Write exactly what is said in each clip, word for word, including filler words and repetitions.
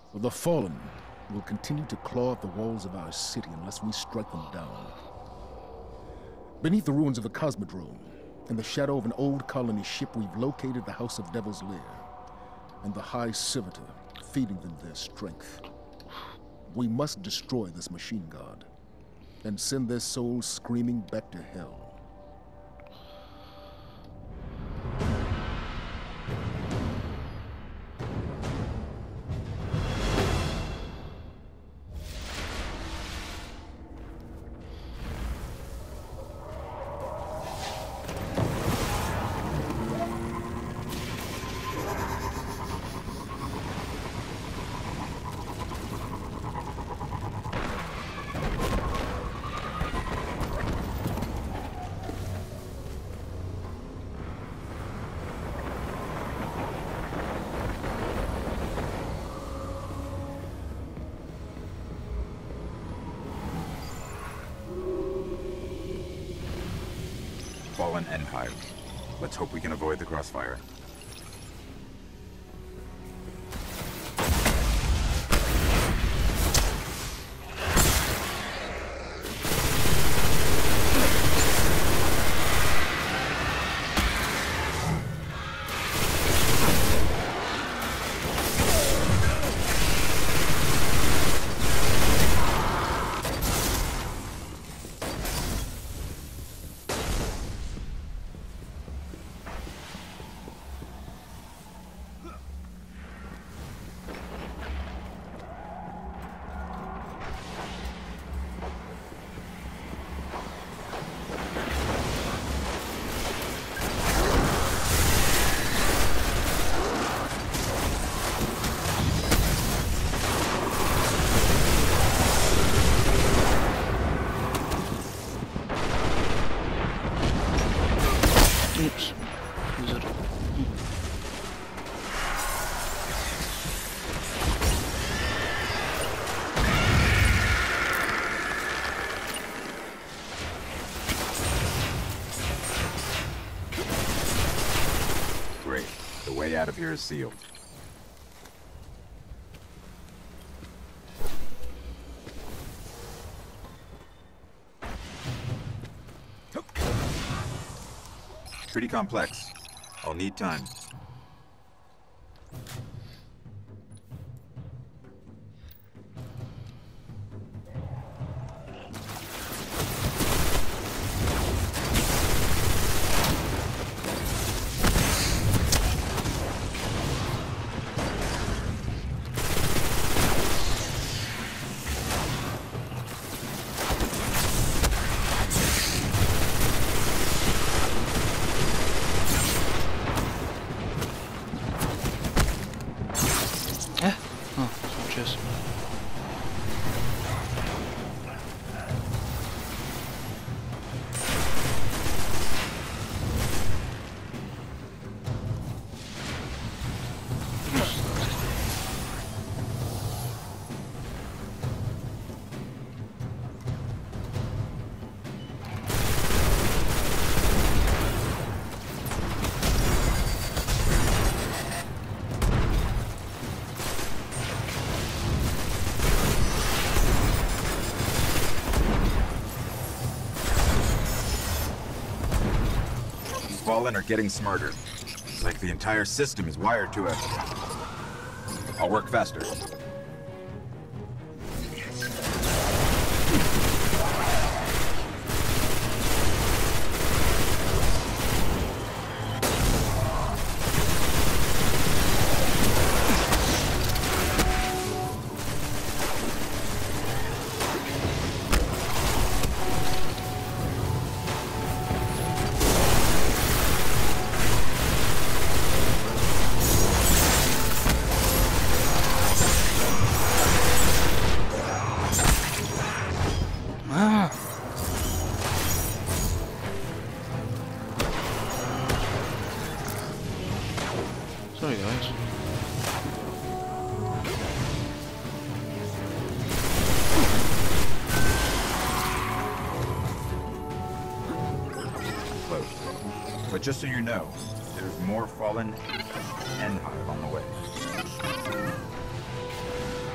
The Fallen will continue to claw at the walls of our city unless we strike them down. Beneath the ruins of the Cosmodrome, in the shadow of an old colony ship, we've located the House of Devil's Lair, and the High Servitor, feeding them their strength. We must destroy this machine god, and send their souls screaming back to hell. Fallen and Hive. Let's hope we can avoid the crossfire. Oops. Is it? Great. The way out of here is sealed. Pretty complex. I'll need time. Fallen are getting smarter. It's like the entire system is wired to it. I'll work faster. Sorry guys. Close. But just so you know, there's more Fallen and Hive on the way.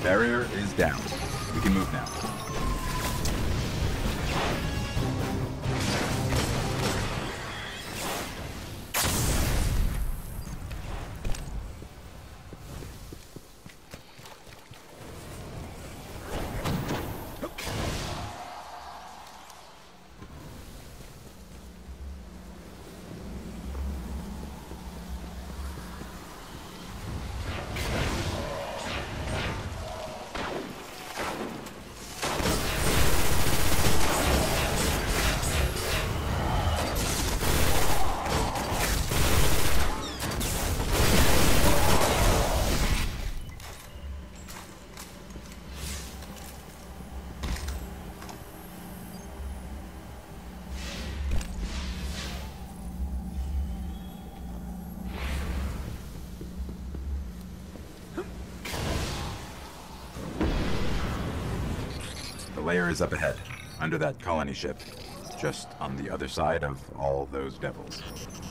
Barrier is down. We can move now. The Lair is up ahead, under that colony ship, just on the other side of all those devils.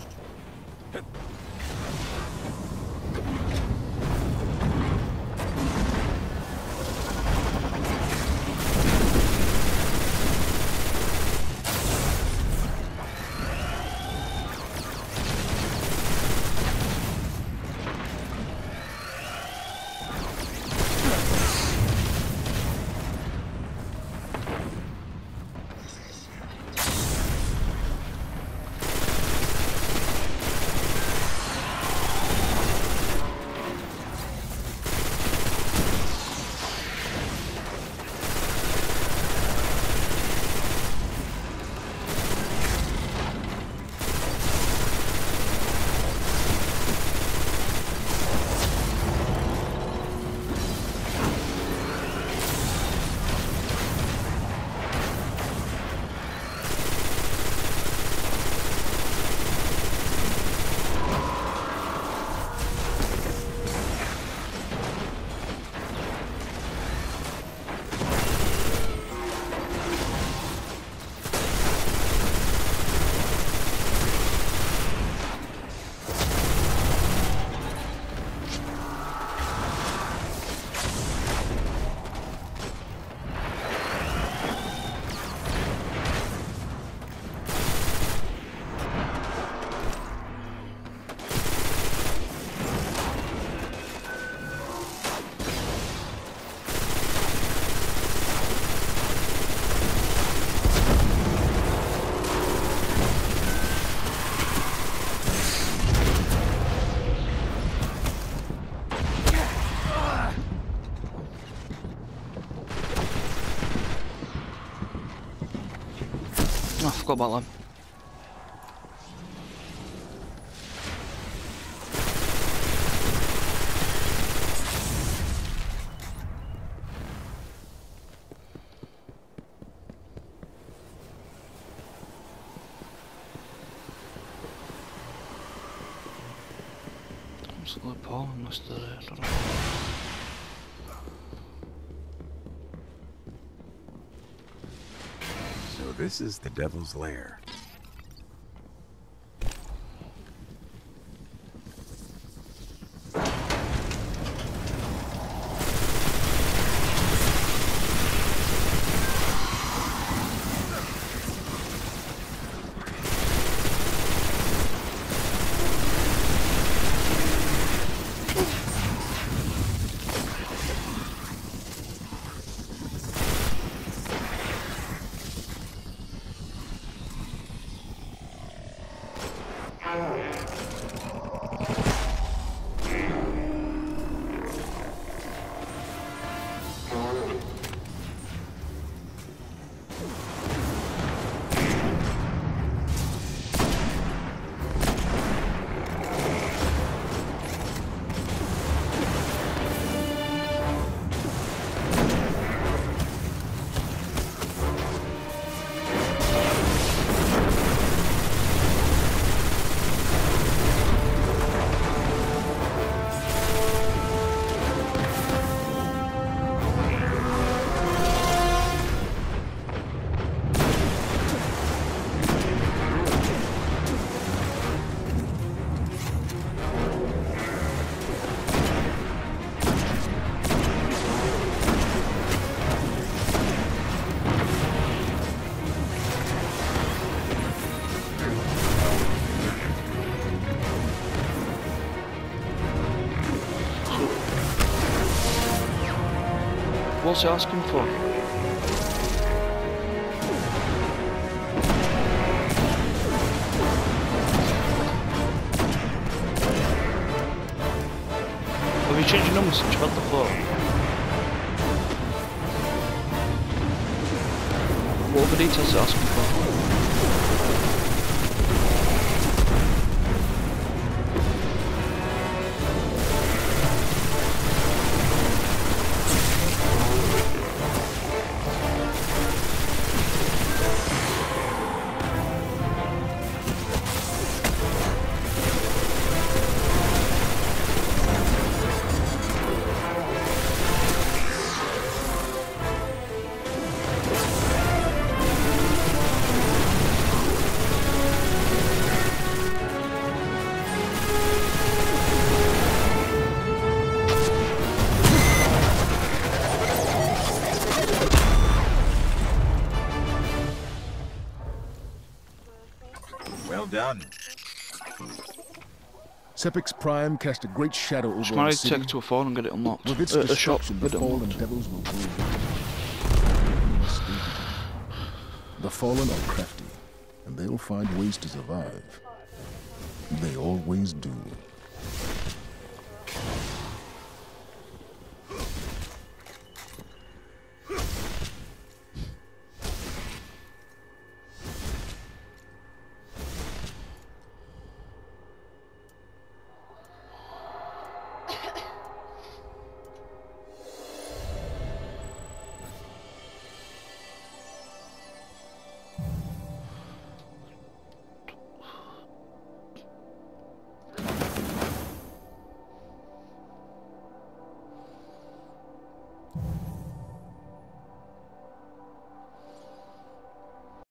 Oh, I forgot about them. Absolutely appalling, must have I don't know. So this is the Devil's Lair. What's he asking for? Have you changed your number since you've had the phone? What other details is he asking for? Well done. Sepix Prime cast a great shadow over Just our married to city. take it to a phone and get it unlocked. With its Uh, a shop, destruction, get the it fallen unlocked. devils will grow. The fallen are crafty, and they'll find ways to survive. They always do.